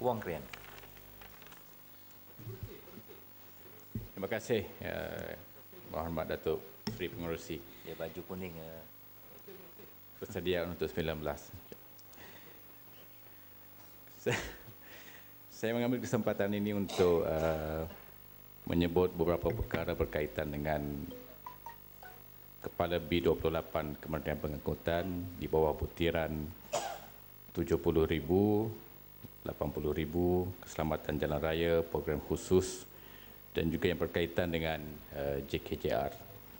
Wong Krian. Terima kasih, Berhormat Datuk Seri Pengerusi. Ya, baju kuning. Bersedia untuk 19. Saya mengambil kesempatan ini untuk menyebut beberapa perkara berkaitan dengan Kepala B28 Kementerian Pengangkutan di bawah butiran 70,000, 80,000, keselamatan jalan raya, program khusus dan juga yang berkaitan dengan JKJR.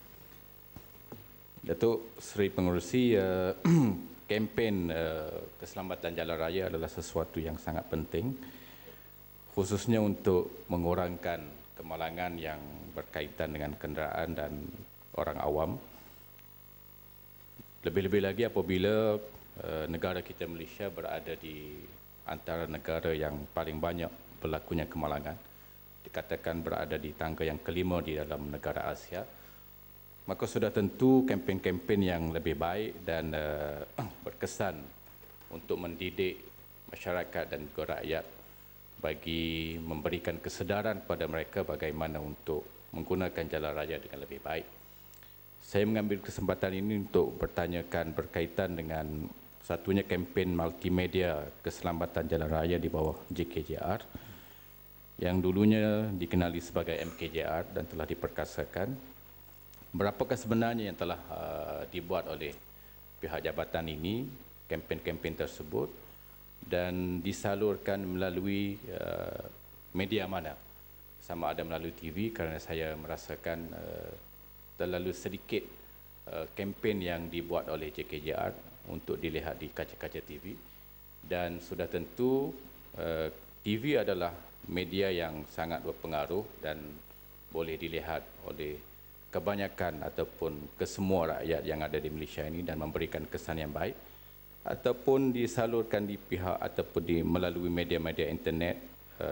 Datuk Seri Pengerusi, kempen keselamatan jalan raya adalah sesuatu yang sangat penting, khususnya untuk mengurangkan kemalangan yang berkaitan dengan kenderaan dan orang awam. Lebih-lebih lagi apabila negara kita Malaysia berada di antara negara yang paling banyak berlakunya kemalangan, dikatakan berada di tangga yang kelima di dalam negara Asia, maka sudah tentu kempen-kempen yang lebih baik dan berkesan untuk mendidik masyarakat dan juga rakyat bagi memberikan kesedaran kepada mereka bagaimana untuk menggunakan jalan raya dengan lebih baik. Saya mengambil kesempatan ini untuk bertanyakan berkaitan dengan satunya kempen multimedia keselamatan jalan raya di bawah JKJR yang dulunya dikenali sebagai MKJR dan telah diperkasakan. Berapakah sebenarnya yang telah dibuat oleh pihak jabatan ini, kempen-kempen tersebut, dan disalurkan melalui media mana? Sama ada melalui TV, kerana saya merasakan terlalu sedikit kempen yang dibuat oleh JKJR untuk dilihat di kaca-kaca TV. Dan sudah tentu TV adalah media yang sangat berpengaruh dan boleh dilihat oleh kebanyakan ataupun kesemua rakyat yang ada di Malaysia ini dan memberikan kesan yang baik, ataupun disalurkan di pihak ataupun melalui media-media internet,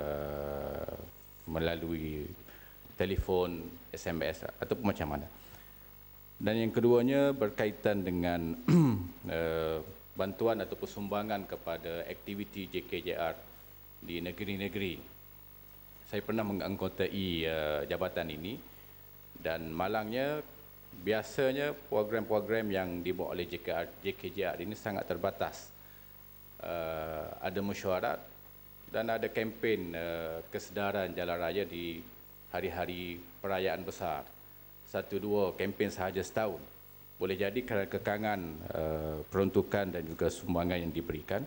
melalui telefon, SMS ataupun macam mana. Dan yang keduanya berkaitan dengan bantuan ataupun sumbangan kepada aktiviti JKJR di negeri-negeri. Saya pernah menganggotai jabatan ini dan malangnya biasanya program-program yang dibuat oleh JKJR ini sangat terbatas. Ada mesyuarat dan ada kempen kesedaran jalan raya di hari-hari perayaan besar. 1-2 kempen sahaja setahun. Boleh jadi kerana kekangan peruntukan dan juga sumbangan yang diberikan,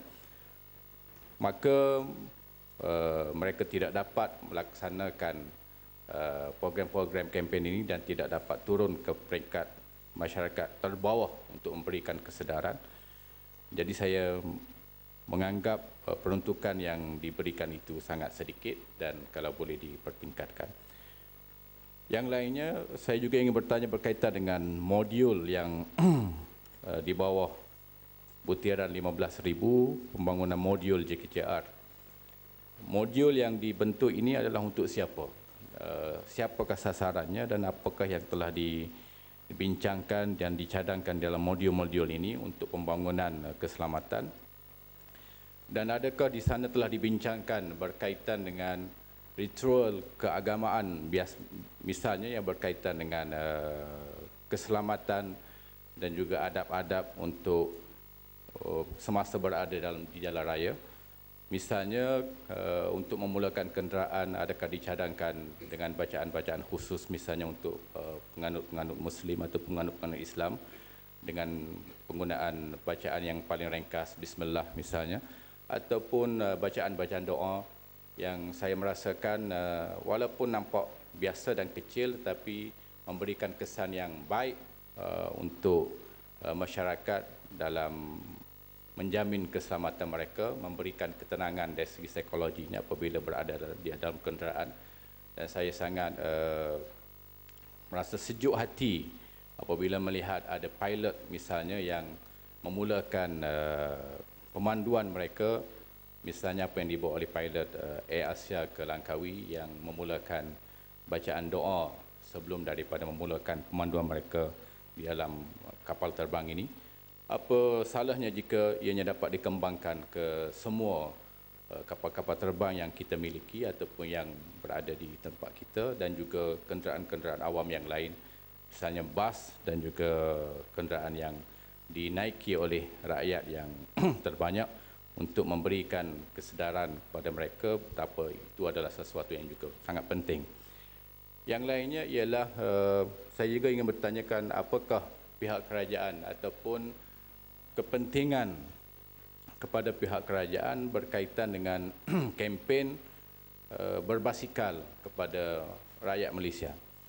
maka mereka tidak dapat melaksanakan program-program kempen ini dan tidak dapat turun ke peringkat masyarakat terbawah untuk memberikan kesedaran. Jadi saya menganggap peruntukan yang diberikan itu sangat sedikit dan kalau boleh dipertingkatkan. Yang lainnya, saya juga ingin bertanya berkaitan dengan modul yang di bawah butiran 15,000, pembangunan modul JKJR. Modul yang dibentuk ini adalah untuk siapa? Siapakah sasarannya dan apakah yang telah dibincangkan dan dicadangkan dalam modul-modul ini untuk pembangunan keselamatan? Dan adakah di sana telah dibincangkan berkaitan dengan ritual keagamaan, misalnya yang berkaitan dengan keselamatan dan juga adab-adab untuk semasa berada di jalan raya? Misalnya untuk memulakan kenderaan, adakah dicadangkan dengan bacaan-bacaan khusus misalnya untuk penganut-penganut Muslim atau penganut-penganut Islam dengan penggunaan bacaan yang paling ringkas, Bismillah misalnya, ataupun bacaan-bacaan doa yang saya merasakan walaupun nampak biasa dan kecil tetapi memberikan kesan yang baik untuk masyarakat dalam menjamin keselamatan mereka, memberikan ketenangan dari segi psikologinya apabila berada di dalam kenderaan. Dan saya sangat merasa sejuk hati apabila melihat ada pilot misalnya yang memulakan pemanduan mereka, misalnya apa yang dibawa oleh pilot Air Asia ke Langkawi yang memulakan bacaan doa sebelum daripada memulakan pemanduan mereka di dalam kapal terbang ini. Apa salahnya jika ianya dapat dikembangkan ke semua kapal-kapal terbang yang kita miliki ataupun yang berada di tempat kita, dan juga kenderaan-kenderaan awam yang lain, misalnya bas dan juga kenderaan yang dinaiki oleh rakyat yang terbanyak, untuk memberikan kesedaran kepada mereka betapa itu adalah sesuatu yang juga sangat penting. Yang lainnya ialah saya juga ingin bertanyakan apakah pihak kerajaan ataupun kepentingan kepada pihak kerajaan berkaitan dengan kempen berbasikal kepada rakyat Malaysia.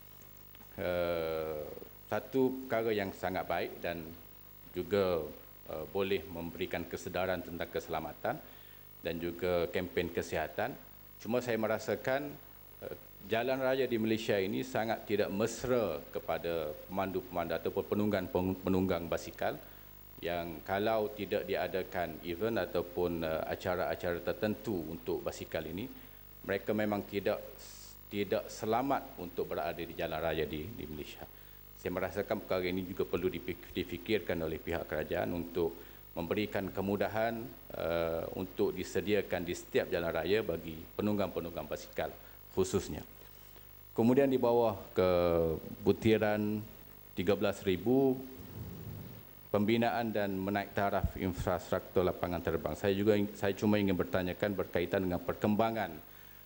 Satu perkara yang sangat baik dan juga boleh memberikan kesedaran tentang keselamatan dan juga kempen kesihatan. Cuma saya merasakan jalan raya di Malaysia ini sangat tidak mesra kepada pemandu-pemandu ataupun penunggang basikal, yang kalau tidak diadakan event ataupun acara-acara tertentu untuk basikal ini, mereka memang tidak selamat untuk berada di jalan raya di Malaysia. Saya merasakan perkara ini juga perlu difikirkan oleh pihak kerajaan untuk memberikan kemudahan untuk disediakan di setiap jalan raya bagi penunggang-penunggang basikal khususnya. Kemudian di bawah ke butiran 13,000 pembinaan dan menaik taraf infrastruktur lapangan terbang. Saya cuma ingin bertanyakan berkaitan dengan perkembangan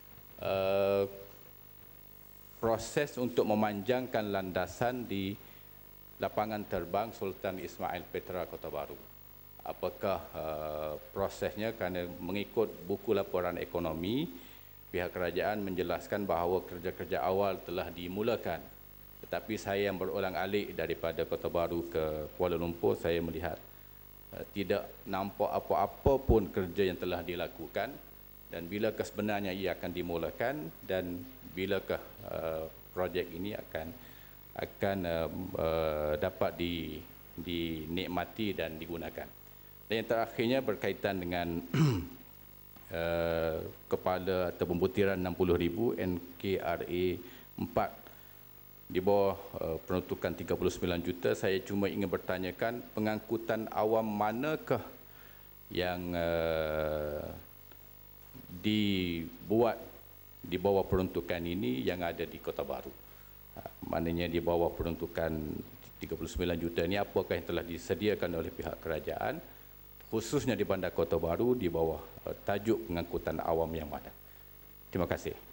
proses untuk memanjangkan landasan di lapangan terbang Sultan Ismail Petra Kota Baru. Apakah prosesnya, kerana mengikut buku laporan ekonomi, pihak kerajaan menjelaskan bahawa kerja-kerja awal telah dimulakan. Tetapi saya yang berulang-alik daripada Kota Baru ke Kuala Lumpur, saya melihat tidak nampak apa-apa pun kerja yang telah dilakukan, dan bilakah sebenarnya ia akan dimulakan, dan bilakah projek ini akan dapat dinikmati dan digunakan. Dan yang terakhirnya berkaitan dengan kepala atau pembutiran 60,000 NKRA 4 di bawah peruntukan 39 juta, saya cuma ingin bertanyakan pengangkutan awam manakah yang dibuat di bawah peruntukan ini yang ada di Kota Baru. Maknanya di bawah peruntukan 39 juta ini, apakah yang telah disediakan oleh pihak kerajaan, khususnya di Bandar Kota Baru di bawah tajuk pengangkutan awam yang mana. Terima kasih.